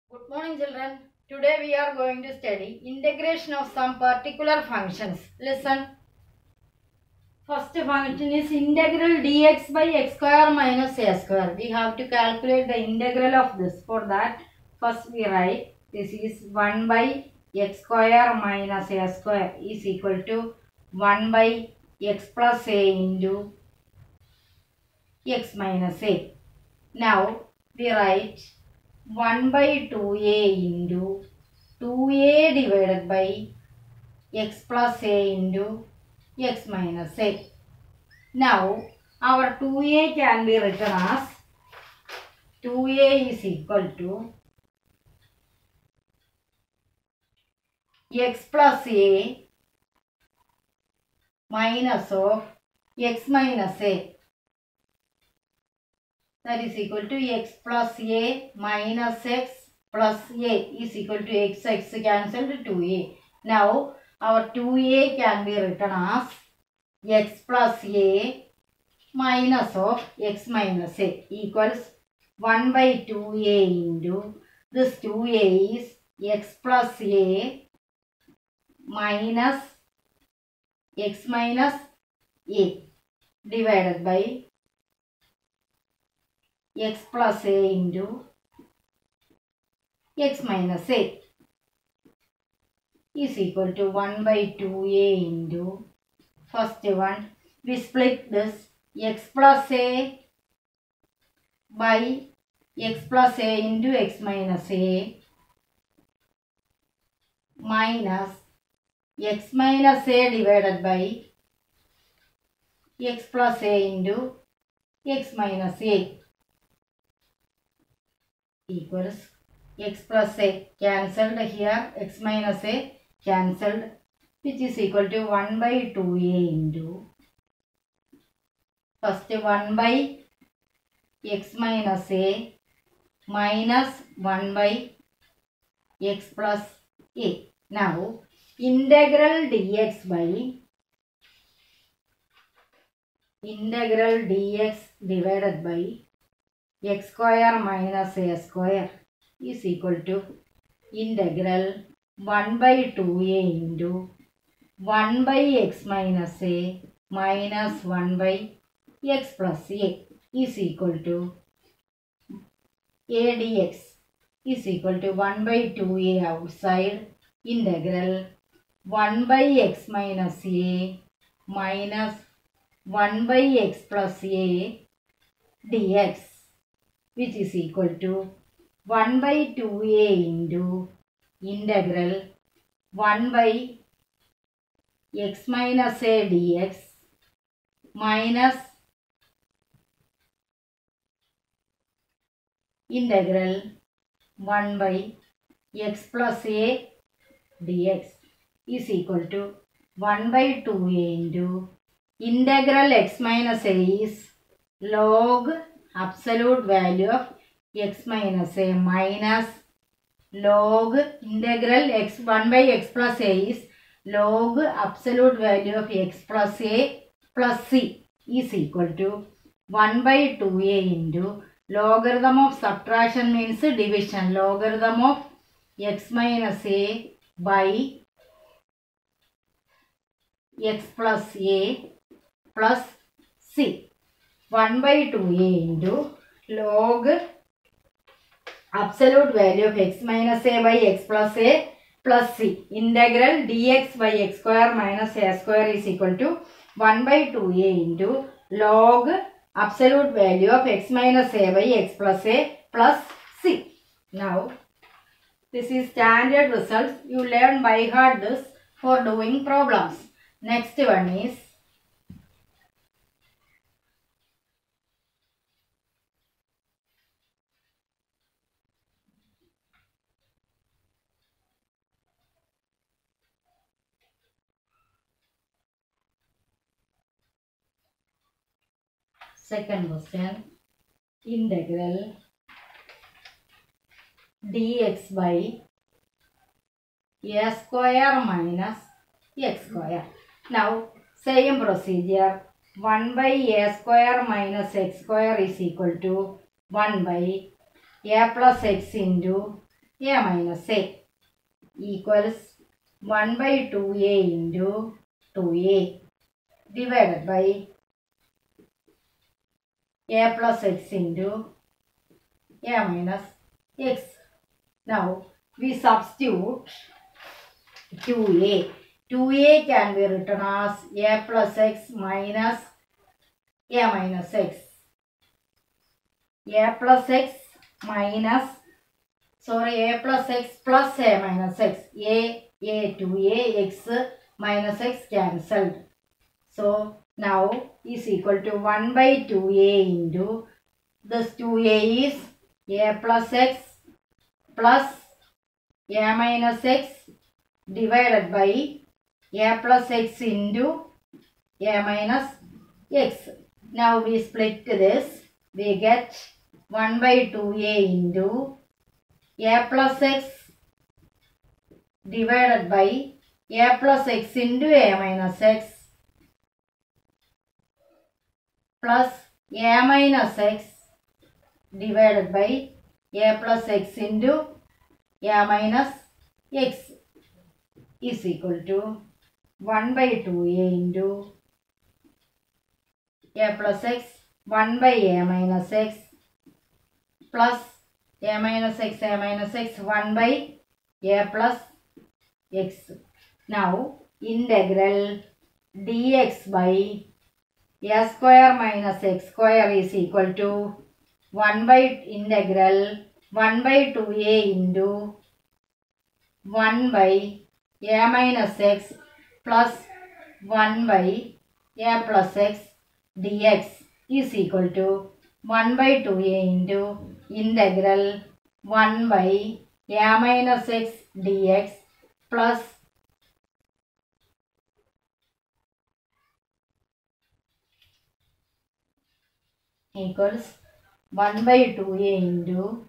Good morning, children. Today we are going to study integration of some particular functions. Listen. First function is integral dx by x square minus a square. We have to calculate the integral of this. For that, first we write this is 1 by x square minus a square is equal to 1 by x plus a into x minus a. Now we write 1 by 2a into 2a divided by x plus a into x minus a. Now our 2a can be written as 2a is equal to x plus a minus of x minus a. That is equal to x plus a minus x plus a is equal to x cancelled 2a. Now our 2a can be written as x plus a minus of x minus a equals 1 by 2a into this 2a is x plus a minus x minus a divided by x plus a into x minus a is equal to 1 by 2a into first one. We split this x plus a by x plus a into x minus a minus x minus a divided by x plus a into x minus a equals x plus a cancelled here, x minus a cancelled, which is equal to 1 by 2a into first 1 by x minus a minus 1 by x plus a. Now integral dx divided by x square minus a square is equal to integral 1 by 2a into 1 by x minus a minus 1 by x plus a is equal to a dx is equal to 1 by 2a outside integral 1 by x minus a minus 1 by x plus a dx, which is equal to 1 by 2a into integral 1 by x minus a dx minus integral 1 by x plus a dx is equal to 1 by 2a into integral x minus a is log absolute value of x minus a minus log integral x 1 by x plus a is log absolute value of x plus a plus c is equal to 1 by 2a into logarithm of subtraction means division, logarithm of x minus a by x plus a plus c. 1 by 2a into log absolute value of x minus a by x plus a plus c. Integral dx by x square minus a square is equal to 1 by 2a into log absolute value of x minus a by x plus a plus c. Now, this is standard results. You learn by heart this for doing problems. Next one is second question. Integral dx by a square minus x square. Now same procedure. 1 by a square minus x square is equal to 1 by a plus x into a minus a equals 1 by 2a into 2a divided by a plus x into a minus x. Now we substitute 2a. 2a can be written as a plus x minus a minus x. A plus x minus, a plus x plus a minus x. A 2a, x minus x cancelled. So now is equal to 1 by 2a into this 2a is a plus x plus a minus x divided by a plus x into a minus x. Now we split this. We get 1 by 2a into a plus x divided by a plus x into a minus x plus a minus x divided by a plus x into a minus x is equal to 1 by 2a into a plus x 1 by a minus x plus a minus x 1 by a plus x. Now integral dx by a square minus x square is equal to 1 by integral 1 by 2a into 1 by a minus x plus 1 by a plus x dx is equal to 1 by 2a into integral 1 by a minus x dx plus equals 1 by 2a into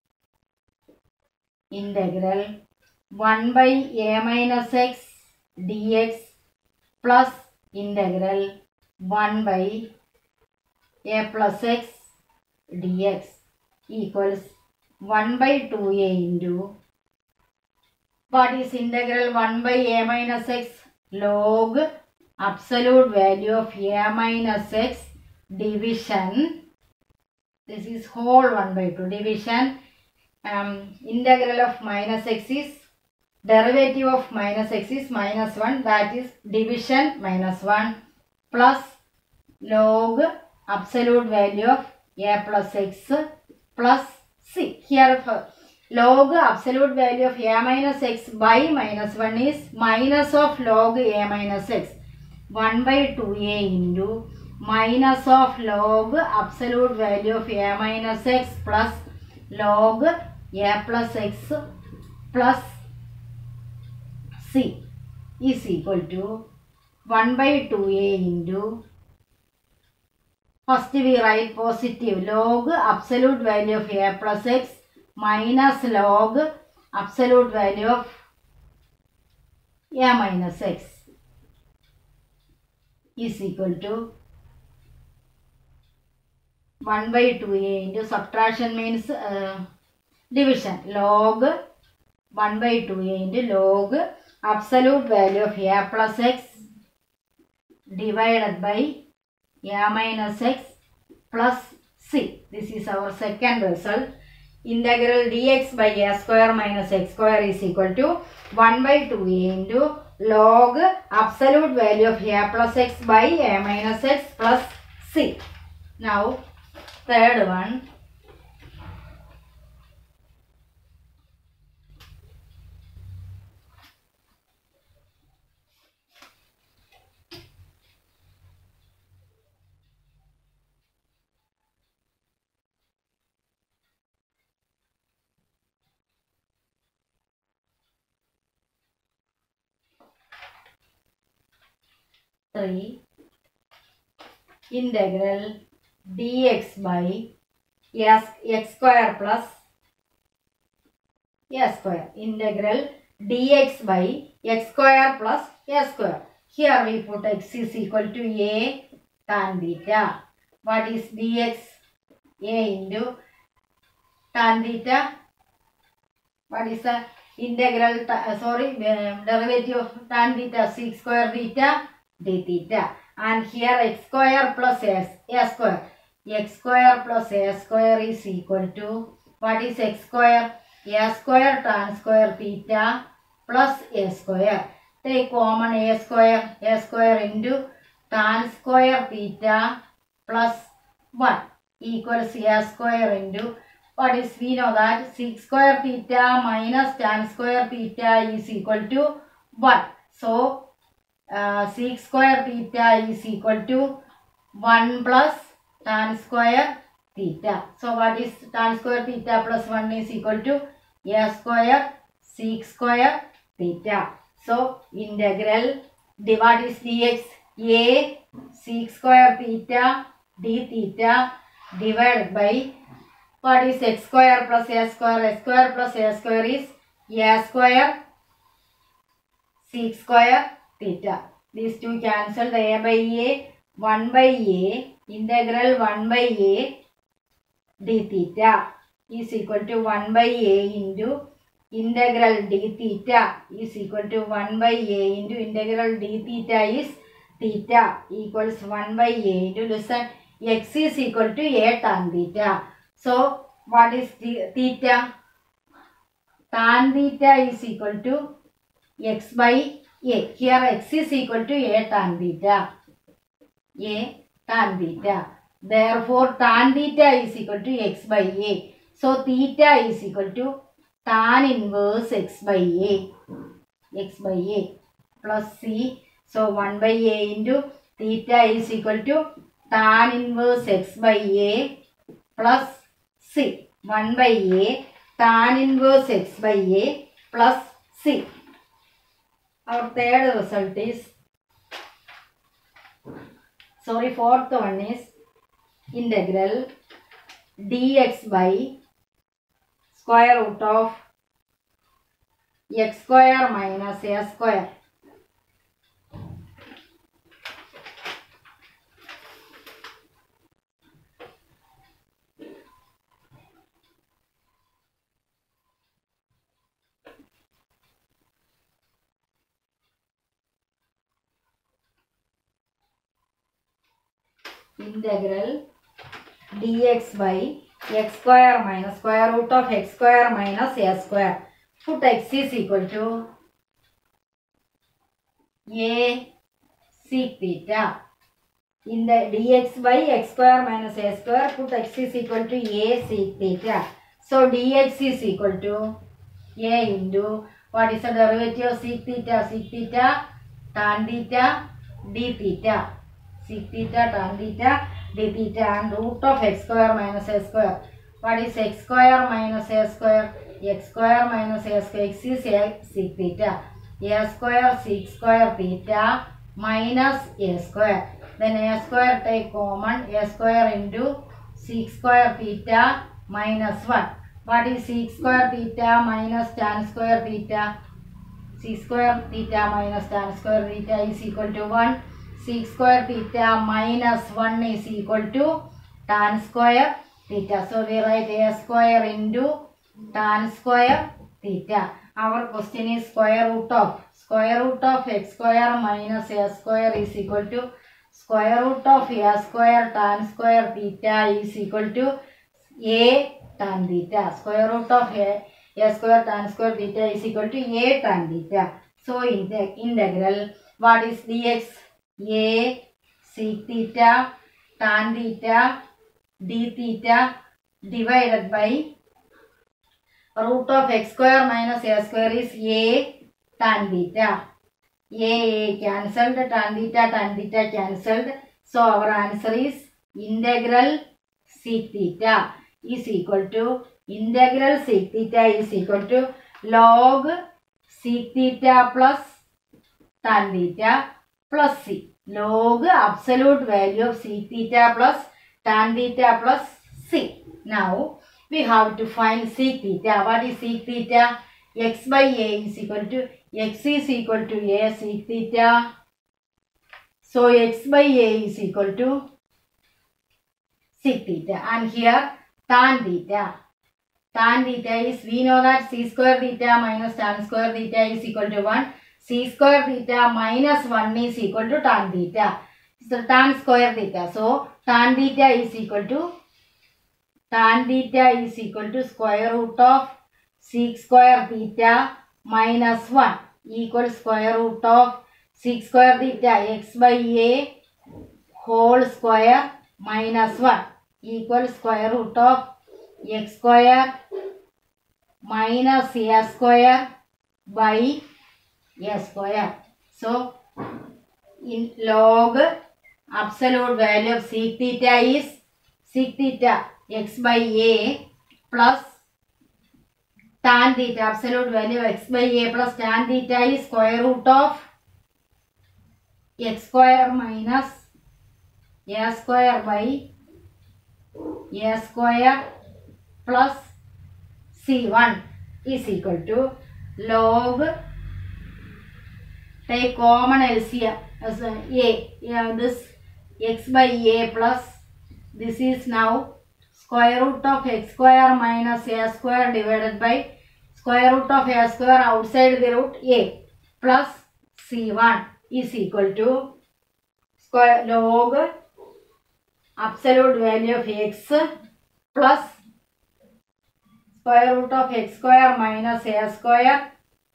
integral 1 by a minus x dx plus integral 1 by a plus x dx equals 1 by 2a into, what is integral 1 by a minus x? Log absolute value of a minus x division, this is whole 1 by 2 division, integral of minus x is, derivative of minus x is minus 1, that is division minus 1 plus log absolute value of a plus x plus c. Here log absolute value of a minus x by minus 1 is minus of log a minus x. 1 by 2a into minus of log absolute value of a minus x plus log a plus x plus c is equal to 1 by 2a into, first we write positive log absolute value of a plus x minus log absolute value of a minus x is equal to 1 by 2a into, subtraction means division, log 1 by 2a into log absolute value of a plus x divided by a minus x plus c. This is our second result. Integral dx by a square minus x square is equal to 1 by 2a into log absolute value of a plus x by a minus x plus c. Now third one, integral dx by x square plus a square. Integral dx by x square plus a square. Here we put x is equal to a tan theta. What is dx? A into tan theta What is the integral, derivative of tan theta, sec square theta, d theta. And here x square plus a square. X square plus a square is equal to, what is x square? A square tan square theta plus a square. Take common a square into tan square theta plus 1 equals a square into, what is, we know that sec square theta minus tan square theta is equal to 1. So, sec square theta is equal to 1 plus tan square theta. So, what is tan square theta plus 1 is equal to a square sec square theta. So, integral, what is dx? A sec square theta d theta divided by, what is x square plus a square? X square plus a square is a square sec square theta. These two cancel, the a by a, 1 by a, integral 1 by a d theta is equal to 1 by a into integral d theta is equal to 1 by a into integral d theta is theta equals 1 by a into, listen, x is equal to a tan theta. So, what is theta? Tan theta is equal to x by a. Here x is equal to a tan theta. A tan theta. Therefore, tan theta is equal to x by a. So, theta is equal to tan inverse x by a. X by a plus c. So, 1 by a into theta is equal to tan inverse x by a plus c. 1 by a tan inverse x by a plus c. Our third result is, fourth one is integral dx by square root of x square minus a square. Integral dx by x square minus square root of x square minus a square. Put x is equal to a sec theta. In the dx by x square minus a square, put x is equal to a sec theta. So, dx is equal to a into, what is the derivative of sec theta? Sec theta tan theta d theta. Sec theta tan theta d theta and root of x square minus a square. What is x square minus a square? X square minus a square, x is a sec theta. A square sec square theta minus a square. Then a square take common, a square into sec square theta minus 1. What is sec square theta minus tan square theta? Sec square theta minus tan square theta is equal to 1. Sec square theta minus 1 is equal to tan square theta. So, we write a square into tan square theta. Our question is square root of x square minus a square is equal to square root of a square tan square theta is equal to a tan theta. Square root of a square tan square theta is equal to a tan theta. So, in the integral, what is dx? A sec theta tan theta d theta divided by root of x square minus a square is a tan theta. A cancelled, tan theta cancelled. So, our answer is integral sec theta is equal to, integral sec theta is equal to log sec theta plus tan theta plus c. Log absolute value of sec theta plus tan theta plus c. Now, we have to find sec theta. What is sec theta? X by a is equal to, x is equal to a sec theta. So, x by a is equal to sec theta. And here tan theta. tan theta is, we know that c square theta minus tan square theta is equal to 1. C square theta minus 1 is equal to tan theta. So tan square theta. So tan theta is equal to square root of sec square theta minus 1 equals square root of sec square theta x by a whole square minus 1 equals square root of x square minus a square by a square. So in log absolute value of sec theta is sec theta x by a plus tan theta, absolute value of x by a plus tan theta is square root of x square minus a square by a square plus c1 is equal to log, take common LCM as a, this x by a plus this is now square root of x square minus a square divided by square root of a square outside the root a plus c1 is equal to square log absolute value of x plus square root of x square minus a square.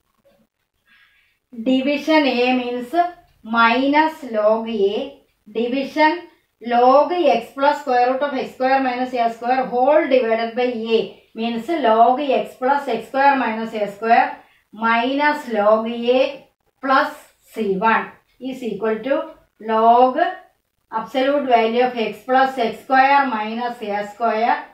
Division a means minus log a, division log x plus square root of x square minus a square whole divided by a means log x plus x square minus a square minus log a plus c1 is equal to log absolute value of x plus x square minus a square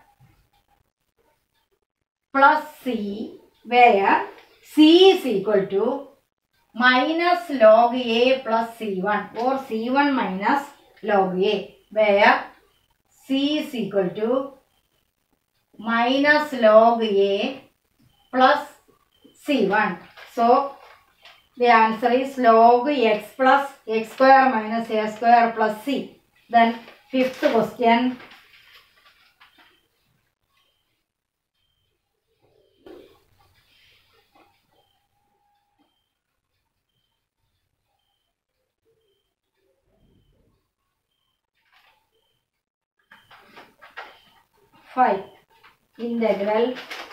plus c, where c is equal to minus log a plus c1 or c1 minus log a, where c is equal to minus log a plus c1. So the answer is log x plus x square minus a square plus c. Then fifth question. Integral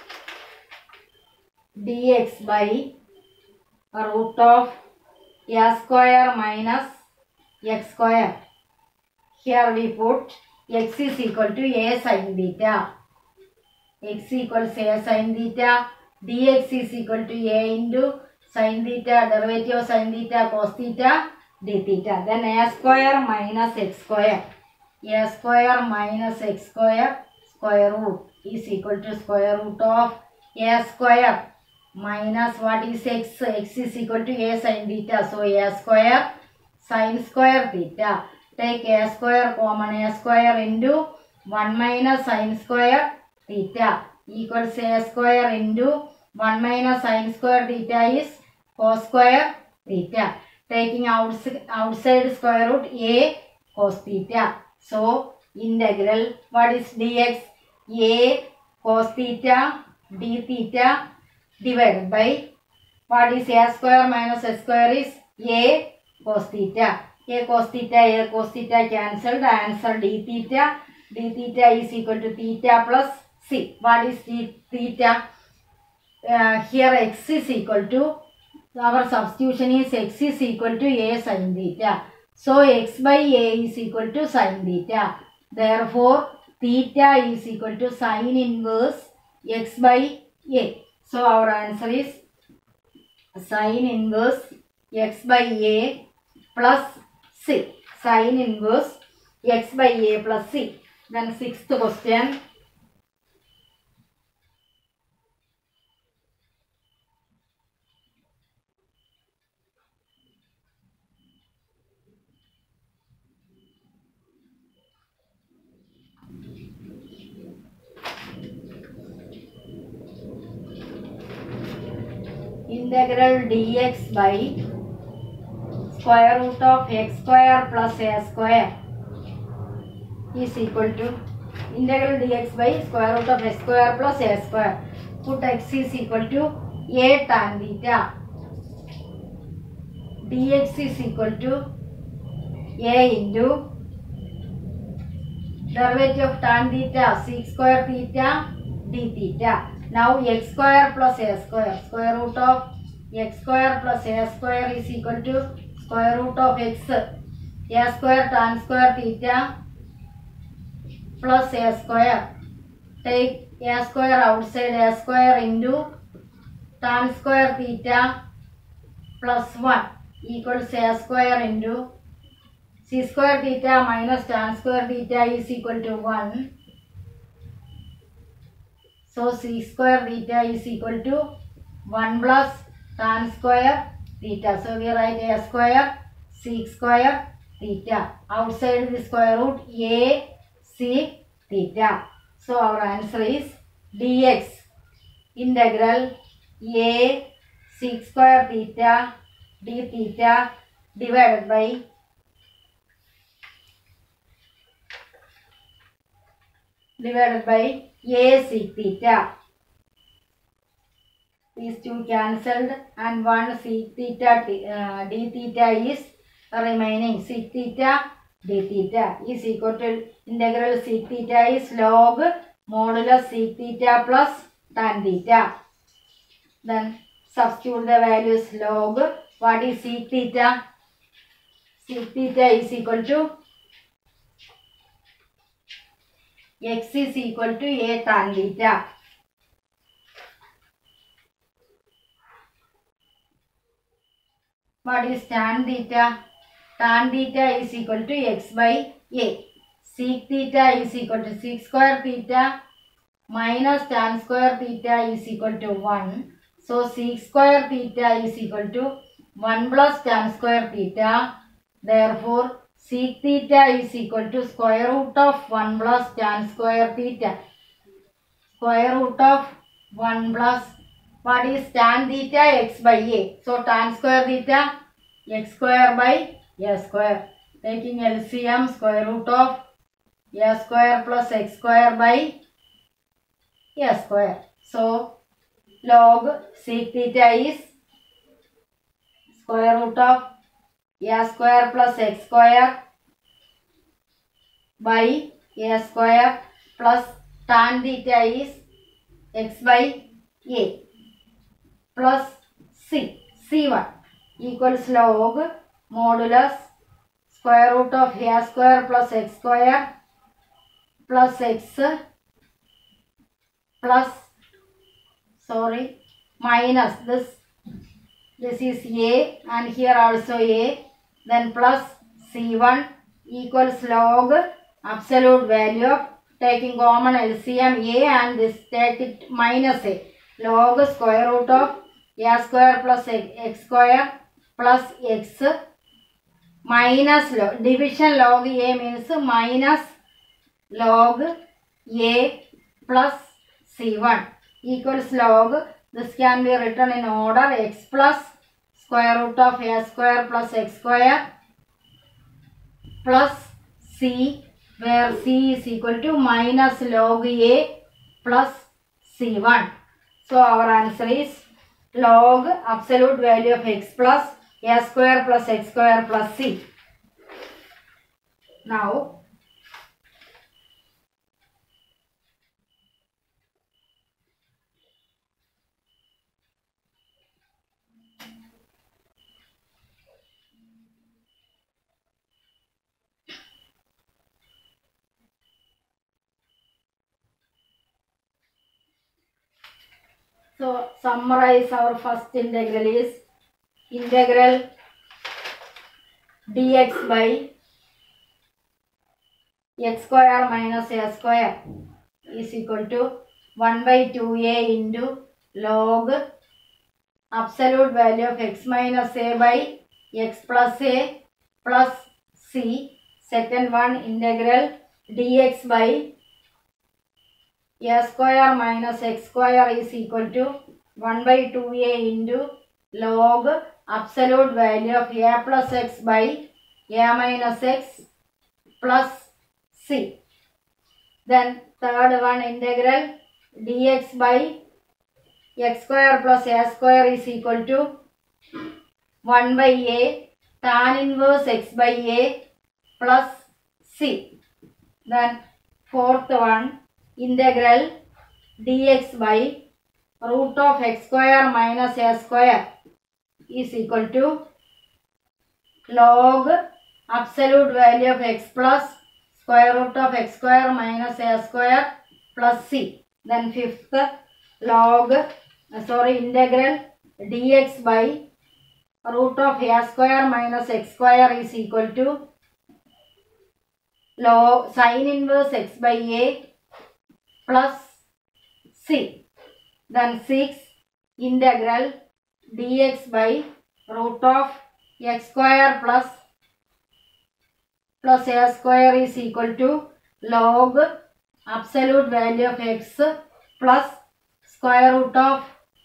dx by root of a square minus x square. Here we put x is equal to a sin theta. X equals a sin theta. Dx is equal to a into sin theta, derivative of sin theta, cos theta, d theta. Then a square minus x square. A square minus x square square root is equal to square root of a square minus what is x? X is equal to a sin theta. So a square sin square theta. Take a square common, a square into 1 minus sin square theta equals a square into 1 minus sin square theta is cos square theta. Taking outside square root a cos theta. So integral, what is dx? A cos theta d theta divided by what is a square minus s square is a cos theta. A cos theta cancelled. Answer d theta. D theta is equal to theta plus c. What is d theta? Here x is equal to, our substitution is x is equal to a sin theta. So x by a is equal to sin theta. Therefore theta is equal to sin inverse x by a. So our answer is sin inverse x by a plus c. Sin inverse x by a plus c. Then sixth question. Integral dx by square root of x square plus a square is equal to integral dx by square root of x square plus a square. Put x is equal to a tan theta. Dx is equal to a into derivative of tan theta sec square theta d theta. Now x square plus a square, square root of x square plus a square is equal to square root of x, a square tan square theta plus a square. Take a square outside, a square into tan square theta plus 1 equals a square into c square theta minus tan square theta is equal to 1. So c square theta is equal to 1 plus tan square theta. So we write a square sec square theta. Outside the square root a sec theta. So our answer is dx integral a sec square theta d theta divided by a sec theta. These two cancelled and 1 sec theta d theta is remaining. Sec theta d theta is equal to integral sec theta is log modulus sec theta plus tan theta. Then substitute the values log. What is sec theta? Sec theta is equal to x is equal to a tan theta. What is tan theta? Tan theta is equal to x by a. Sec theta is equal to sec square theta minus tan square theta is equal to 1. So sec square theta is equal to 1 plus tan square theta. Therefore sec theta is equal to square root of 1 plus tan square theta. Square root of 1 plus, what is tan theta? X by a. So tan square theta x square by a square. Taking LCM, square root of a square plus x square by a square. So log sec theta is square root of a square plus x square by a square plus tan theta is x by a plus c1 equals log modulus square root of a square plus x square plus x plus minus this is a and here also a, then plus c1 equals log absolute value of taking common LCM a and this take it minus a, log square root of a square plus x square plus x minus log, division log a means minus log a plus c1 equals log, this can be written in order, x plus square root of a square plus x square plus c, where c is equal to minus log a plus c1. So our answer is log absolute value of x plus a square plus x square plus c. Now so summarize our first integral is integral dx by x square minus a square is equal to 1 by 2a into log absolute value of x minus a by x plus a plus c. Second one, integral dx by a square minus x square is equal to 1 by 2a into log absolute value of a plus x by a minus x plus c. Then third one, integral dx by x square plus a square is equal to 1 by a tan inverse x by a plus c. Then fourth one, integral dx by root of x square minus a square is equal to log absolute value of x plus square root of x square minus a square plus c. Then fifth, integral dx by root of a square minus x square is equal to log sin inverse x by a plus c. Then 6, integral dx by root of x square plus a square is equal to log absolute value of x plus square root of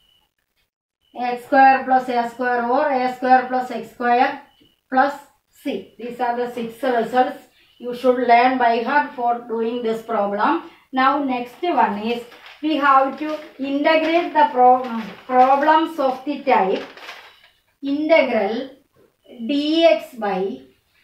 x square plus a square or a square plus x square plus c. These are the 6 results you should learn by heart for doing this problem. Now next one is we have to integrate the problems of the type integral dx by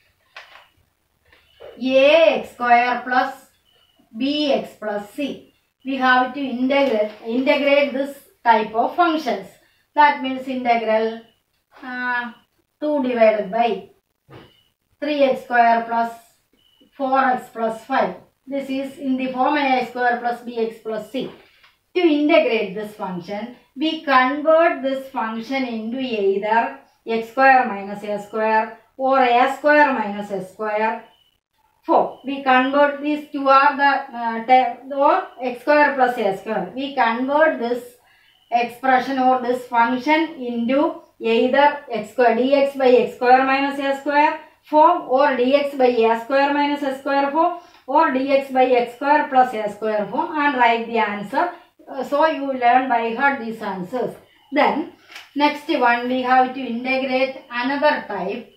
ax square plus bx plus c. We have to integrate this type of functions. That means integral 2 divided by 3x square plus 4x plus 5. This is in the form ax square plus bx plus c. To integrate this function, we convert this function into either x square minus a square or a square minus a square form. We convert these two are the or x square plus a square. We convert this expression or this function into either x square dx by x square minus a square form or dx by a square minus a square form or dx by x square plus a square form and write the answer. So you learn by heart these answers. Then next one we have to integrate another type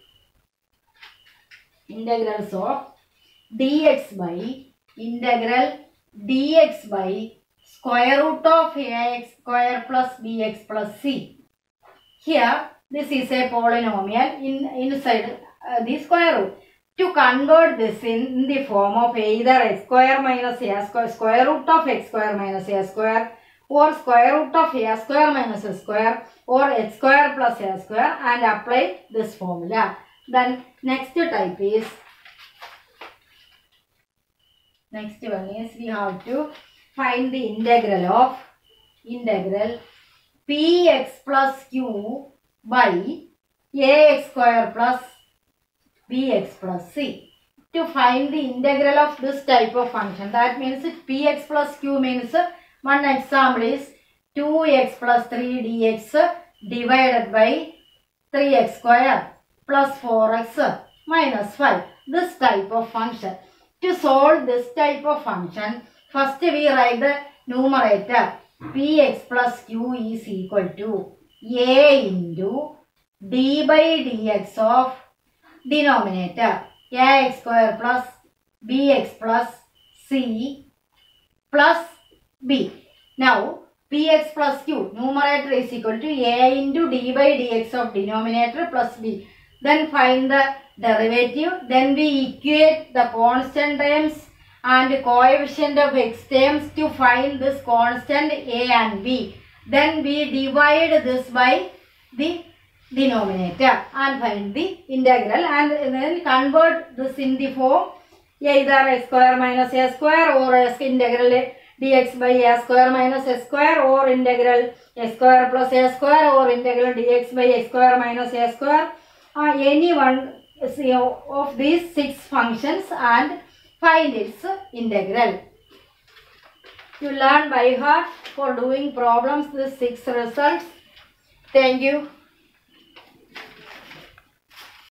integrals of dx by integral dx by square root of ax square plus bx plus c. Here this is a polynomial inside the square root. To convert this in the form of either x square minus a square, square root of x square minus a square or square root of a square minus a square or x square plus a square and apply this formula. Then next type is we have to find the integral of px plus q by ax square plus bx plus c. To find the integral of this type of function, that means px plus q means one example is 2x plus 3 dx divided by 3x square plus 4x minus 5. This type of function. To solve this type of function, first we write the numerator. Px plus q is equal to a into d by dx of denominator ax square plus bx plus c plus b. Now px plus q numerator is equal to a into d by dx of denominator plus b. Then find the derivative. Then we equate the constant terms and coefficient of x terms to find this constant a and b. Then we divide this by the denominator and find the integral and then convert this in the form either x square minus a square or integral dx by a square minus a square or integral x square plus a square or integral dx by x square minus a square. Any one of these 6 functions and find its integral. You learn by heart for doing problems these 6 results. Thank you.